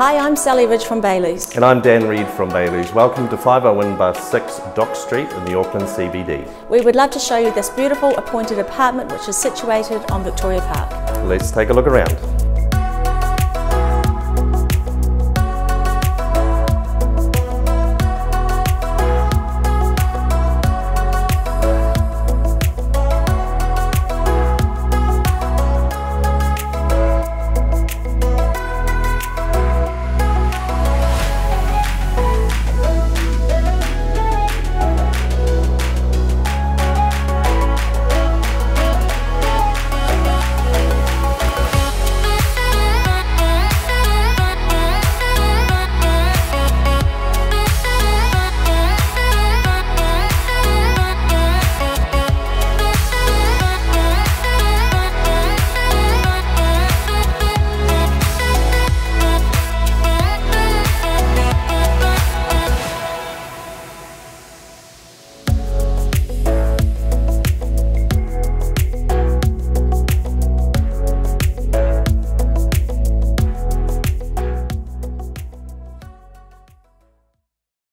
Hi, I'm Sally Ridge from Baylou's. And I'm Dan Reid from Baylou's. Welcome to 501/6 Dock Street in the Auckland CBD. We would love to show you this beautiful appointed apartment which is situated on Victoria Park. Let's take a look around.